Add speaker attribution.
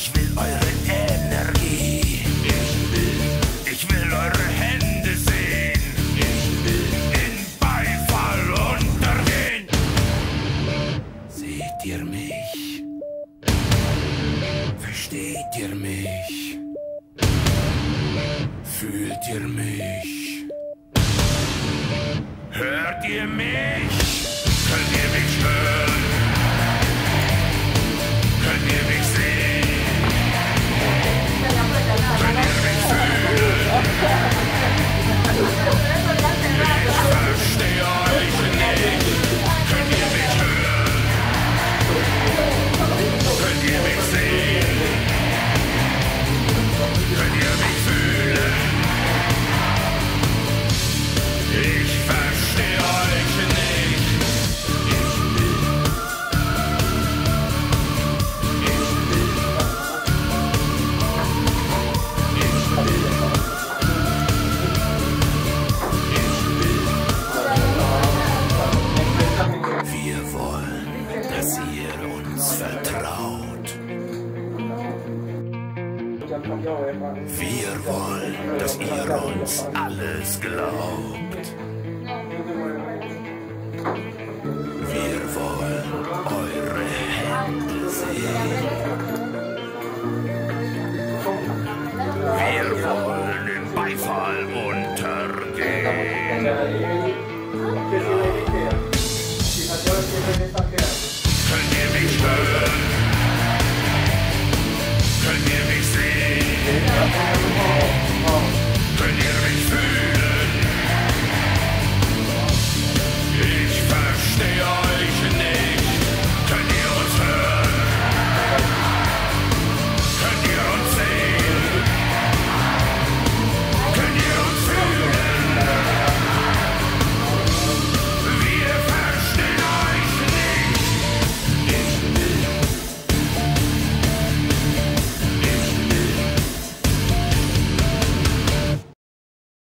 Speaker 1: Ich will eure Energie. Ich will eure Hände sehen. In Beifall untergehen. Seht ihr mich? Versteht ihr mich? Fühlt ihr mich? Hört ihr mich? Könnt ihr mich hören? Könnt ihr mich sehen? Könnt ihr mich fühlen? Ich verstehe euch nicht. Könnt ihr mich hören? Könnt ihr mich sehen? Könnt ihr mich fühlen? Ich verstehe euch nicht. Wir wollen, dass ihr uns vertraut. Wir wollen, dass ihr uns alles glaubt.